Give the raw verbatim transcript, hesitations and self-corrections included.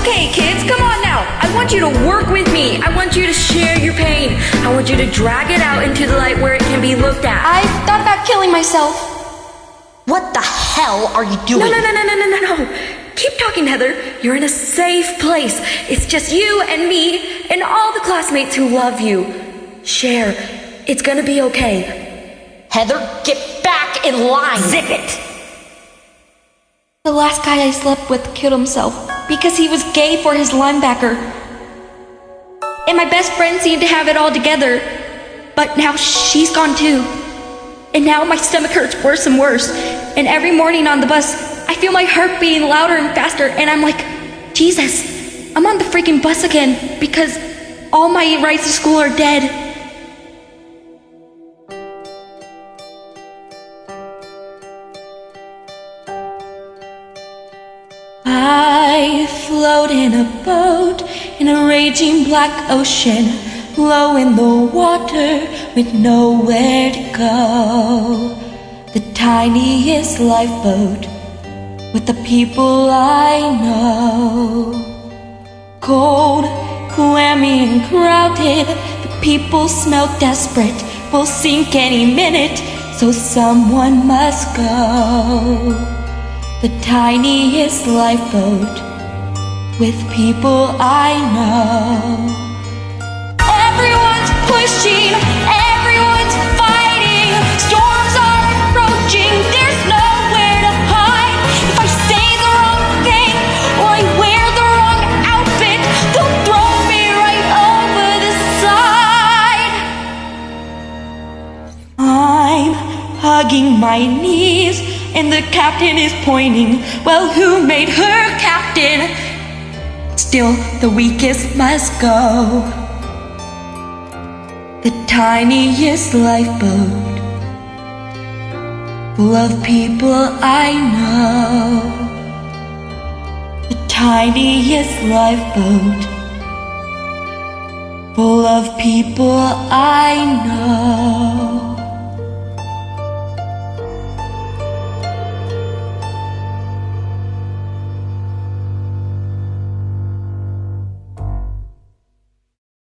Okay, kids, come on now. I want you to work with me. I want you to share your pain. I want you to drag it out into the light where it can be looked at. I thought about killing myself. What the hell are you doing? No, no, no, no, no, no, no, no. Keep talking, Heather. You're in a safe place. It's just you and me and all the classmates who love you. Share. It's gonna be okay. Heather, get back in line. Zip it. The last guy I slept with killed himself because he was gay for his linebacker. And my best friend seemed to have it all together. But now she's gone too. And now my stomach hurts worse and worse. And every morning on the bus, I feel my heart beating louder and faster. And I'm like, Jesus, I'm on the freaking bus again because all my rights to school are dead. I float in a boat in a raging black ocean, low in the water with nowhere to go. The tiniest lifeboat with the people I know. Cold, clammy and crowded, the people smell desperate, will sink any minute, so someone must go. The tiniest lifeboat with people I know. Everyone's pushing, everyone's fighting, storms are approaching, there's nowhere to hide. If I say the wrong thing or I wear the wrong outfit, they'll throw me right over the side. I'm hugging my knees and the captain is pointing. Well, who made her captain? Still, the weakest must go. The tiniest lifeboat full of people I know. The tiniest lifeboat full of people I know.